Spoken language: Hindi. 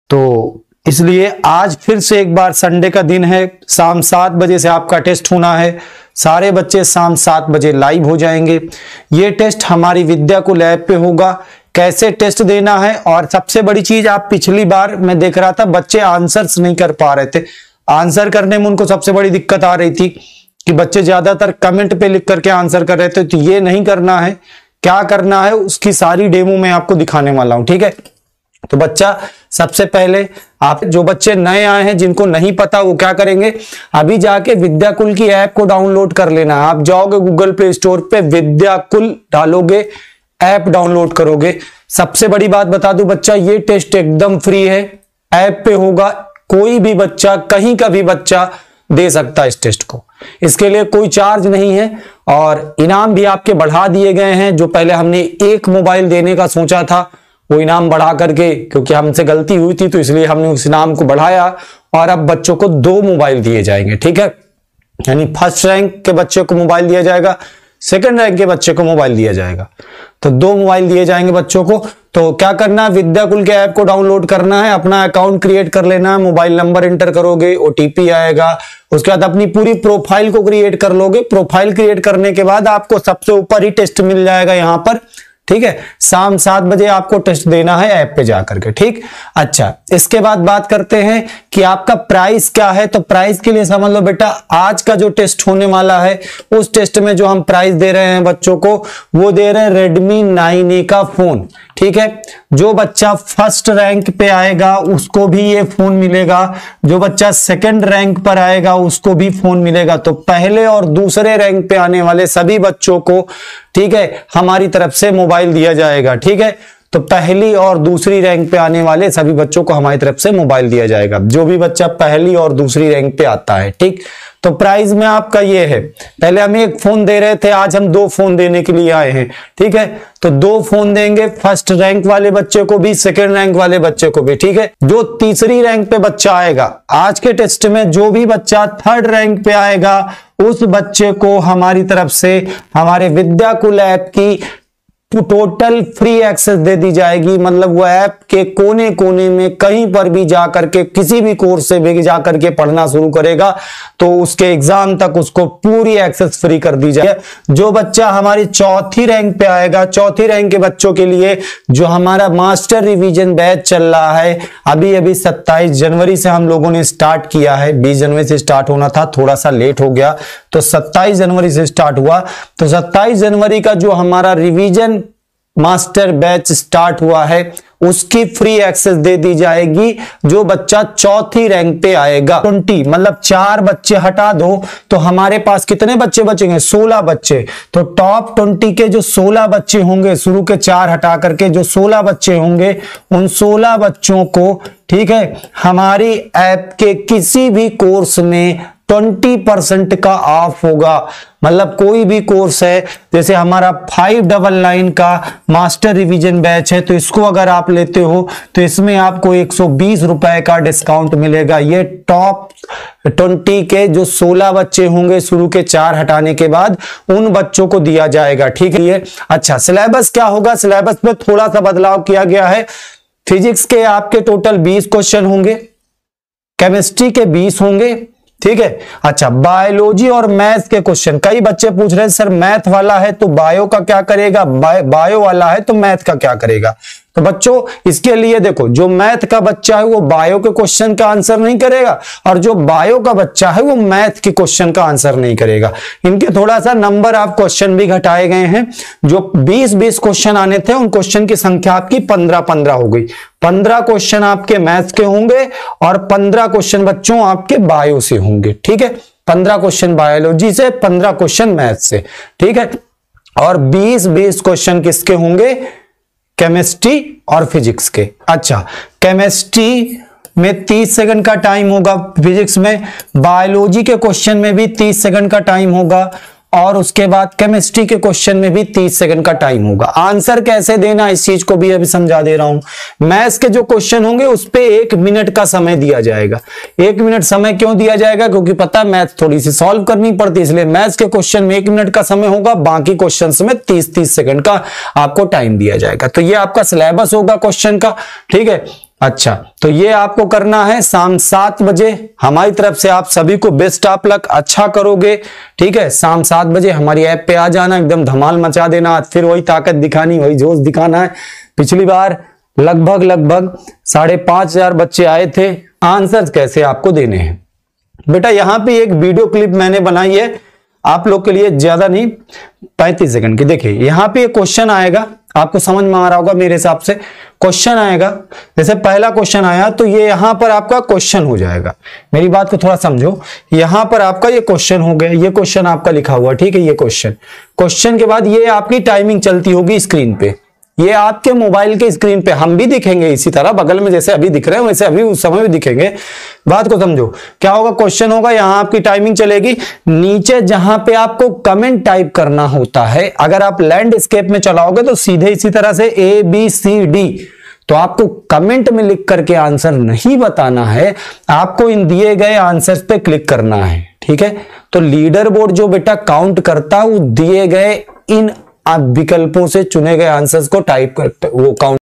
तो इसलिए आज फिर से एक बार संडे का दिन है, शाम 7 बजे से आपका टेस्ट होना है। सारे बच्चे शाम 7 बजे लाइव हो जाएंगे। ये टेस्ट हमारी विद्याकुल ऐप पे होगा। कैसे टेस्ट देना है, और सबसे बड़ी चीज, आप पिछली बार मैं देख रहा था बच्चे आंसर्स नहीं कर पा रहे थे। आंसर करने में उनको सबसे बड़ी दिक्कत आ रही थी कि बच्चे ज्यादातर कमेंट पे लिख करके आंसर कर रहे थे। तो ये नहीं करना है। क्या करना है उसकी सारी डेमो मैं आपको दिखाने वाला हूं, ठीक है। तो बच्चा सबसे पहले, आप जो बच्चे नए आए हैं जिनको नहीं पता वो क्या करेंगे, अभी जाके विद्याकुल की ऐप को डाउनलोड कर लेना। आप जाओगे गूगल प्ले स्टोर पे, विद्याकुल डालोगे, ऐप डाउनलोड करोगे। सबसे बड़ी बात बता दूं बच्चा, ये टेस्ट एकदम फ्री है, ऐप पे होगा। कोई भी बच्चा, कहीं का भी बच्चा दे सकता है इस टेस्ट को। इसके लिए कोई चार्ज नहीं है, और इनाम भी आपके बढ़ा दिए गए हैं। जो पहले हमने एक मोबाइल देने का सोचा था, वो इनाम बढ़ा करके, क्योंकि हमसे गलती हुई थी तो इसलिए हमने उस इनाम को बढ़ाया, और अब बच्चों को 2 मोबाइल दिए जाएंगे, ठीक है। यानी फर्स्ट रैंक के बच्चे को मोबाइल दिया जाएगा, सेकंड रैंक के बच्चे को मोबाइल दिया जाएगा। तो 2 मोबाइल दिए जाएंगे बच्चों को। तो क्या करना है, विद्याकुल के ऐप को डाउनलोड करना है, अपना अकाउंट क्रिएट कर लेना है, मोबाइल नंबर एंटर करोगे, ओटीपी आएगा, उसके बाद अपनी पूरी प्रोफाइल को क्रिएट कर लोगे। प्रोफाइल क्रिएट करने के बाद आपको सबसे ऊपर ही टेस्ट मिल जाएगा यहां पर, ठीक है। शाम 7 बजे आपको टेस्ट देना है ऐप पे जाकर के, ठीक। अच्छा, इसके बाद बात करते हैं कि आपका प्राइस क्या है। तो प्राइस के लिए समझ लो बेटा, आज का जो टेस्ट होने वाला है उस टेस्ट में जो हम प्राइस दे रहे हैं बच्चों को, वो दे रहे हैं Redmi 9A का फोन, ठीक है। जो बच्चा फर्स्ट रैंक पे आएगा उसको भी ये फोन मिलेगा, जो बच्चा सेकंड रैंक पर आएगा उसको भी फोन मिलेगा। तो पहले और दूसरे रैंक पे आने वाले सभी बच्चों को, ठीक है, हमारी तरफ से मोबाइल दिया जाएगा, ठीक है। तो पहली और दूसरी रैंक पे आने वाले सभी बच्चों को हमारी तरफ से मोबाइल दिया जाएगा, जो भी बच्चा पहली और दूसरी रैंक पे आता है, ठीक। तो प्राइस में आपका ये है, पहले हम 1 फोन दे रहे थे, आज हम 2 फोन देने के लिए आए हैं, ठीक है। तो 2 फोन देंगे, फर्स्ट रैंक वाले बच्चे को भी, सेकंड रैंक वाले बच्चे को भी, ठीक है। जो तीसरी रैंक पे बच्चा आएगा आज के टेस्ट में, जो भी बच्चा थर्ड रैंक पे आएगा उस बच्चे को हमारी तरफ से हमारे विद्याकुल ऐप की टोटल फ्री एक्सेस दे दी जाएगी। मतलब वो ऐप के कोने कोने में कहीं पर भी जाकर के, किसी भी कोर्स से भी जाकर के पढ़ना शुरू करेगा तो उसके एग्जाम तक उसको पूरी एक्सेस फ्री कर दी जाएगी। जो बच्चा हमारी चौथी रैंक पे आएगा, चौथी रैंक के बच्चों के लिए जो हमारा मास्टर रिवीजन बैच चल रहा है, अभी 27 जनवरी से हम लोगों ने स्टार्ट किया है। 20 जनवरी से स्टार्ट होना था, थोड़ा सा लेट हो गया, तो 27 जनवरी से स्टार्ट हुआ। तो 27 जनवरी का जो हमारा रिवीजन मास्टर बैच स्टार्ट हुआ है उसकी फ्री एक्सेस दे दी जाएगी जो बच्चा चौथी रैंक पे आएगा। 20 मतलब 4 बच्चे हटा दो तो हमारे पास कितने बच्चे बचेंगे? 16 बच्चे। तो टॉप 20 के जो 16 बच्चे होंगे, शुरू के 4 हटा करके जो 16 बच्चे होंगे, उन 16 बच्चों को, ठीक है, हमारी ऐप के किसी भी कोर्स में 20% का ऑफ होगा। मतलब कोई भी कोर्स है, जैसे हमारा 599 का मास्टर रिवीजन बैच है, तो इसको अगर आप लेते हो तो इसमें आपको 120 रुपए का डिस्काउंट मिलेगा। ये टॉप 20 के जो 16 बच्चे होंगे, शुरू के 4 हटाने के बाद, उन बच्चों को दिया जाएगा, ठीक है। ये अच्छा, सिलेबस क्या होगा? सिलेबस में थोड़ा सा बदलाव किया गया है। फिजिक्स के आपके टोटल 20 क्वेश्चन होंगे, केमिस्ट्री के 20 होंगे, ठीक है। अच्छा, बायोलॉजी और मैथ के क्वेश्चन, कई बच्चे पूछ रहे हैं सर मैथ वाला है तो बायो का क्या करेगा, बायो वाला है तो मैथ का क्या करेगा? तो बच्चों इसके लिए देखो, जो मैथ का बच्चा है वो बायो के क्वेश्चन का आंसर नहीं करेगा, और जो बायो का बच्चा है वो मैथ के क्वेश्चन का आंसर नहीं करेगा। इनके थोड़ा सा नंबर ऑफ क्वेश्चन भी घटाए गए हैं। जो 20-20 क्वेश्चन आने थे, उन क्वेश्चन की संख्या आपकी 15-15 हो गई। 15 क्वेश्चन आपके मैथ के होंगे और 15 क्वेश्चन बच्चों आपके बायो से होंगे, ठीक है। 15 क्वेश्चन बायोलॉजी से, 15 क्वेश्चन मैथ से, ठीक है। और 20-20 क्वेश्चन किसके होंगे? केमिस्ट्री और फिजिक्स के। अच्छा, केमिस्ट्री में 30 सेकंड का टाइम होगा, फिजिक्स में, बायोलॉजी के क्वेश्चन में भी 30 सेकंड का टाइम होगा, और उसके बाद केमिस्ट्री के क्वेश्चन में भी 30 सेकंड का टाइम होगा। आंसर कैसे देना, इस चीज को भी अभी समझा दे रहा हूं। मैथ्स के जो क्वेश्चन होंगे उस पे 1 मिनट का समय दिया जाएगा। 1 मिनट समय क्यों दिया जाएगा? क्योंकि पता है मैथ्स थोड़ी सी सॉल्व करनी पड़ती है, इसलिए मैथ्स के क्वेश्चन में 1 मिनट का समय होगा, बाकी क्वेश्चन में 30-30 सेकंड का आपको टाइम दिया जाएगा। तो ये आपका सिलेबस होगा क्वेश्चन का, ठीक है। अच्छा, तो ये आपको करना है शाम 7 बजे। हमारी तरफ से आप सभी को बेस्ट ऑफ लक, अच्छा करोगे, ठीक है। शाम 7 बजे हमारी ऐप पे आ जाना, एकदम धमाल मचा देना। आज फिर वही ताकत दिखानी, वही जोश दिखाना है। पिछली बार लगभग 5,500 बच्चे आए थे। आंसर कैसे आपको देने हैं बेटा, यहां पे एक वीडियो क्लिप मैंने बनाई है आप लोग के लिए, ज्यादा नहीं, 35 सेकंड की। देखिए यहां पे एक क्वेश्चन आएगा, आपको समझ में आ रहा होगा मेरे हिसाब से। क्वेश्चन आएगा, जैसे पहला क्वेश्चन आया तो ये यहां पर आपका क्वेश्चन हो जाएगा। मेरी बात को थोड़ा समझो, यहां पर आपका ये क्वेश्चन हो गया, ये क्वेश्चन आपका लिखा हुआ, ठीक है। ये क्वेश्चन के बाद ये आपकी टाइमिंग चलती होगी स्क्रीन पे, ये आपके मोबाइल के स्क्रीन पे हम भी दिखेंगे इसी तरह, बगल में जैसे अभी दिख रहे हैं वैसे अभी उस समय भी दिखेंगे। बात को समझो, क्या होगा, क्वेश्चन होगा, यहां आपकी टाइमिंग चलेगी। नीचे जहां पे आपको कमेंट टाइप करना होता है, अगर आप लैंडस्केप में चलाओगे तो सीधे इसी तरह से ABCD, तो आपको कमेंट में लिख करके आंसर नहीं बताना है, आपको इन दिए गए आंसर्स पे क्लिक करना है, ठीक है। तो लीडर बोर्ड जो बेटा काउंट करता है वो दिए गए इन विकल्पों से चुने गए आंसर्स को टाइप करते, वो काउंट